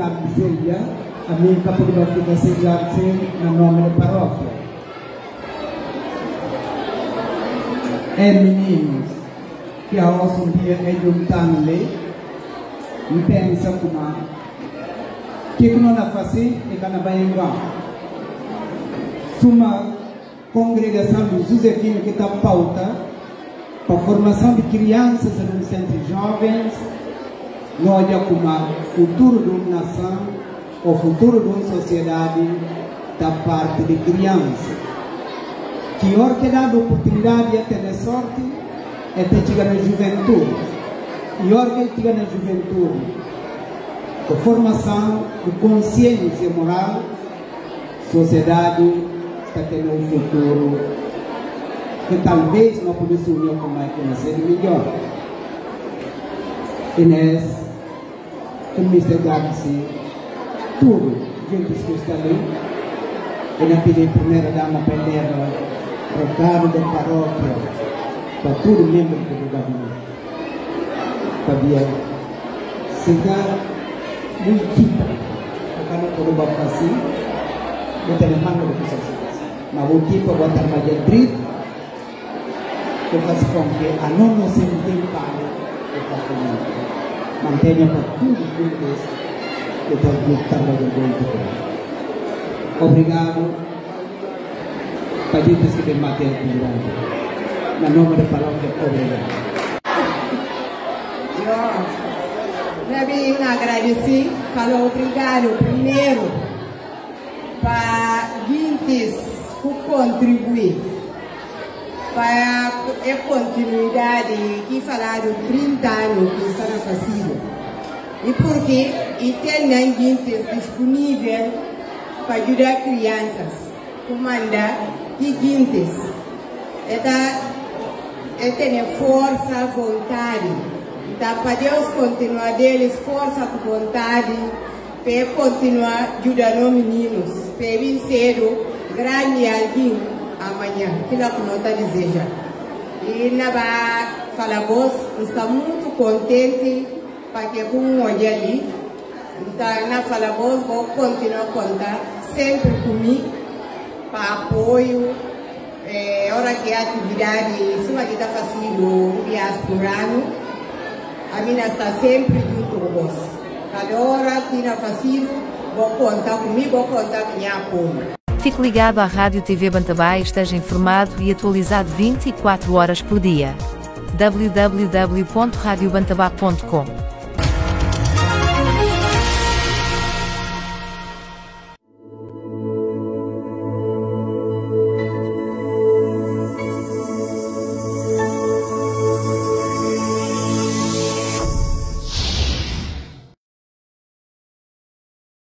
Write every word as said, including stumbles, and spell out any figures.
dizer a minha capacidade de ser no nome da paróquia. É meninos que a nosso dia é juntando-lhe e pensa como que que não é fácil e que não vai embora. Uma congregação de Josefino que está pauta para a formação de crianças, adolescentes e jovens, não olha como o futuro de uma nação, o futuro de uma sociedade da parte de crianças. Que hora que dá a oportunidade de ter sorte é ter chegar na juventude. E hora que chega na juventude, a formação de consciência moral, a sociedade está tendo um futuro que talvez não pudesse unir com mais conhecer melhor. E nesse, o mister Garcia, tudo, gente que está ali, ele pediu a primeira dama para ele, recado da paróquia, para todo membro do gabinete. Para vir chegar no equipa, para não poder bater assim, botar na mão do que se faz. Mas o equipa botar mais de trito, que faz com que a não nos sentir para o tratamento. Mantenha para tudo isso que está trabalhando. Obrigado. Para gente que tem matéria grande. Na nome da paróquia, obrigado. Eu vim agradecer, falar obrigado primeiro para Guintes por contribuir para a continuidade que falaram trinta anos que está fazendo. E porque e tem Guintes disponível para ajudar crianças, comandar e Guintes. É ter força, vontade. Então, para Deus continuar deles, força e vontade, para continuar ajudando os meninos, para vir cedo, grande alguém amanhã, que não está deseja. E na vai falar vos, está muito contente para que com olhar ali. Então, na fala vos, vou continuar a contar sempre comigo para apoio. É, hora que a atividade, isso que está fazendo um dia por ano, a minha está sempre junto com vós. Cada hora que está fazendo, vou contar comigo, vou contar com minha apoio. Fique ligado à Rádio T V Bantabá e esteja informado e atualizado vinte e quatro horas por dia. w w w ponto rádio bantabá ponto com